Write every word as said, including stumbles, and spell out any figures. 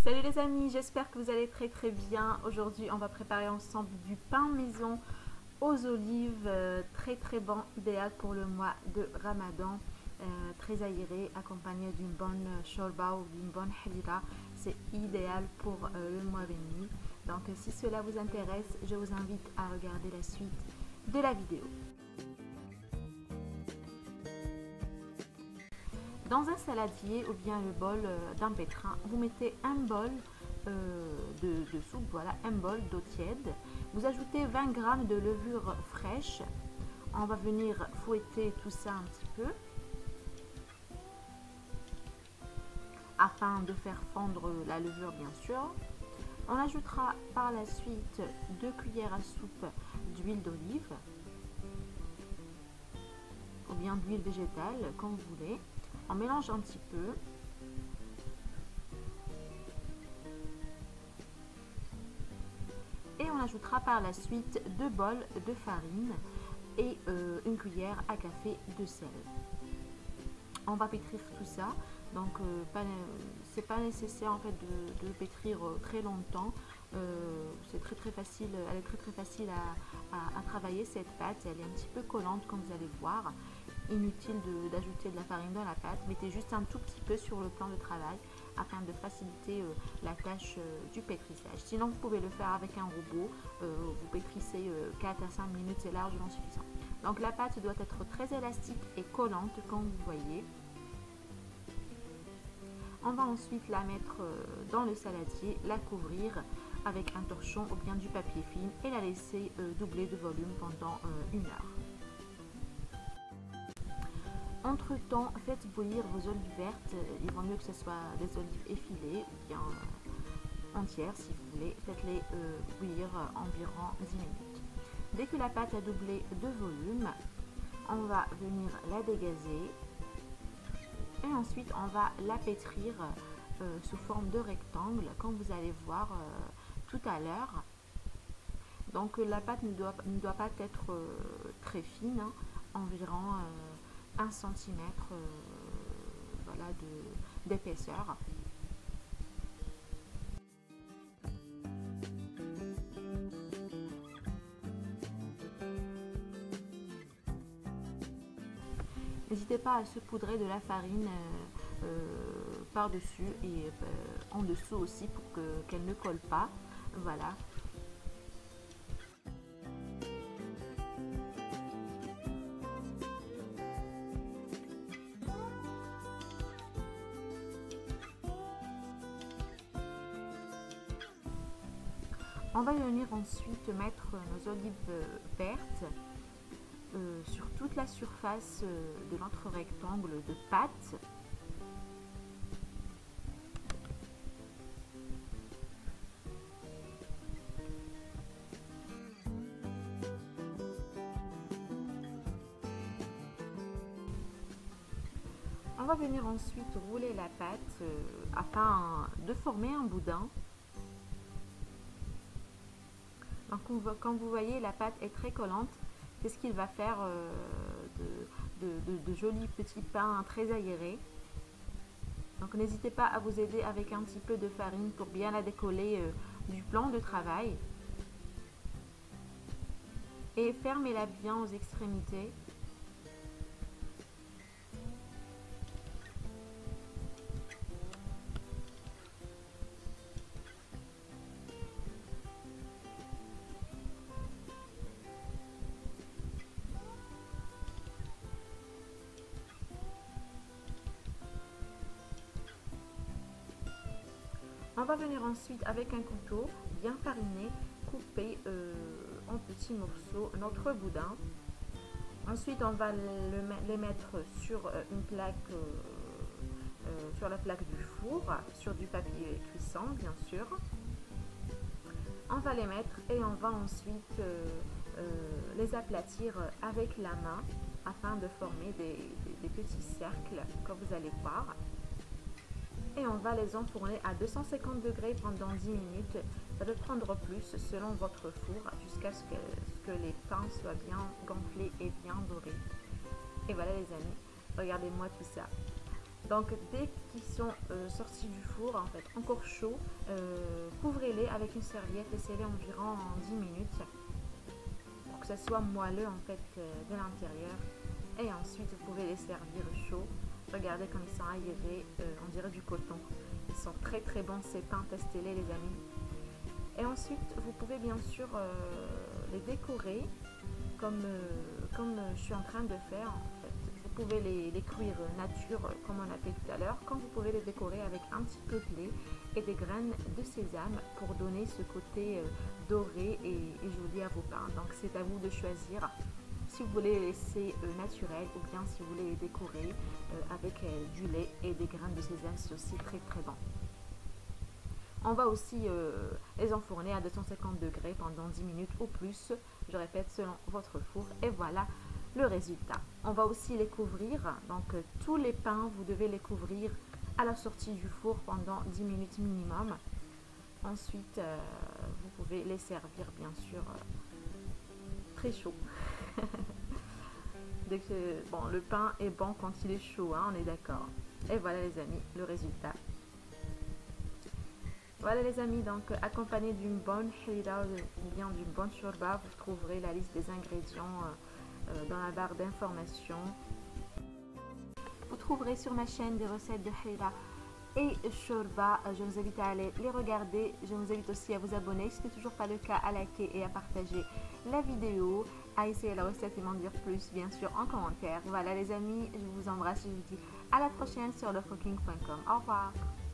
Salut les amis, j'espère que vous allez très très bien. Aujourd'hui on va préparer ensemble du pain maison aux olives, euh, très très bon, idéal pour le mois de Ramadan, euh, très aéré, accompagné d'une bonne shorba ou d'une bonne halira. C'est idéal pour euh, le mois béni. Donc si cela vous intéresse, je vous invite à regarder la suite de la vidéo. Dans un saladier ou bien le bol d'un pétrin, vous mettez un bol euh, de, de soupe, voilà, un bol d'eau tiède. Vous ajoutez vingt grammes de levure fraîche. On va venir fouetter tout ça un petit peu afin de faire fondre la levure, bien sûr. On ajoutera par la suite deux cuillères à soupe d'huile d'olive ou bien d'huile végétale, comme vous voulez. On mélange un petit peu. Et on ajoutera par la suite deux bols de farine et euh, une cuillère à café de sel. On va pétrir tout ça. Donc euh, pas, c'est pas nécessaire en fait de, de pétrir très longtemps. Euh, c'est très très facile, elle est très très facile à, à, à travailler cette pâte. Elle est un petit peu collante comme vous allez voir. Inutile d'ajouter de, de la farine dans la pâte, mettez juste un tout petit peu sur le plan de travail afin de faciliter euh, la tâche euh, du pétrissage. Sinon vous pouvez le faire avec un robot, euh, vous pétrissez euh, quatre à cinq minutes, c'est largement suffisant. Donc la pâte doit être très élastique et collante comme vous voyez. On va ensuite la mettre euh, dans le saladier, la couvrir avec un torchon ou bien du papier film et la laisser euh, doubler de volume pendant euh, une heure. Entre temps, faites bouillir vos olives vertes. Il vaut mieux que ce soit des olives effilées ou bien euh, entières si vous voulez. Faites-les euh, bouillir environ dix minutes. Dès que la pâte a doublé de volume, on va venir la dégazer et ensuite on va la pétrir euh, sous forme de rectangle comme vous allez voir euh, tout à l'heure. Donc la pâte ne doit, ne doit pas être euh, très fine, hein, environ euh, un centimètre euh, voilà, d'épaisseur. N'hésitez pas à saupoudrer de la farine euh, euh, par-dessus et euh, en dessous aussi pour que, qu'elle ne colle pas. Voilà. On va venir ensuite mettre nos olives vertes euh, sur toute la surface de notre rectangle de pâte. On va venir ensuite rouler la pâte euh, afin de former un boudin. Donc, comme vous voyez, la pâte est très collante. C'est ce qu'il va faire euh, de, de, de, de jolis petits pains très aérés. Donc, n'hésitez pas à vous aider avec un petit peu de farine pour bien la décoller euh, du plan de travail. Et fermez-la bien aux extrémités. On va venir ensuite avec un couteau bien fariné, couper euh, en petits morceaux notre boudin. Ensuite, on va le, les mettre sur une plaque, euh, euh, sur la plaque du four, sur du papier cuisson bien sûr. On va les mettre et on va ensuite euh, euh, les aplatir avec la main afin de former des, des, des petits cercles comme vous allez voir. Et on va les enfourner à deux cent cinquante degrés pendant dix minutes. Ça peut prendre plus selon votre four jusqu'à ce que, ce que les pains soient bien gonflés et bien dorés. Et voilà les amis, regardez-moi tout ça. Donc dès qu'ils sont euh, sortis du four, en fait encore chaud, euh, couvrez-les avec une serviette, laissez-les environ dix minutes pour que ça soit moelleux en fait euh, de l'intérieur. Et ensuite vous pouvez les servir chauds. Regardez comme ils sont aérés, euh, on dirait du coton. Ils sont très très bons ces pains, testez-les les amis. Et ensuite vous pouvez bien sûr euh, les décorer comme, euh, comme je suis en train de faire en fait. Vous pouvez les, les cuire nature comme on a fait tout à l'heure, comme vous pouvez les décorer avec un petit peu de lait et des graines de sésame pour donner ce côté euh, doré et, et joli à vos pains. Donc c'est à vous de choisir si vous voulez les laisser euh, naturels ou bien si vous voulez les décorer euh, avec euh, du lait et des graines de sésame, c'est aussi très très bon. On va aussi euh, les enfourner à deux cent cinquante degrés pendant dix minutes ou plus, je répète, selon votre four. Et voilà le résultat. On va aussi les couvrir, donc euh, tous les pains, vous devez les couvrir à la sortie du four pendant dix minutes minimum. Ensuite, euh, vous pouvez les servir bien sûr euh, très chaud. Dès que, bon, le pain est bon quand il est chaud, hein, on est d'accord. Et voilà les amis, le résultat. Voilà les amis, donc accompagné d'une bonne harira ou bien d'une bonne shorba, vous trouverez la liste des ingrédients euh, dans la barre d'informations. Vous trouverez sur ma chaîne des recettes de harira et shorba. Je vous invite à aller les regarder. Je vous invite aussi à vous abonner si ce n'est toujours pas le cas, à liker et à partager la vidéo, à essayer la recette et m'en dire plus bien sûr en commentaire. Voilà les amis, je vous embrasse et je vous dis à la prochaine sur love cooking point com. Au revoir.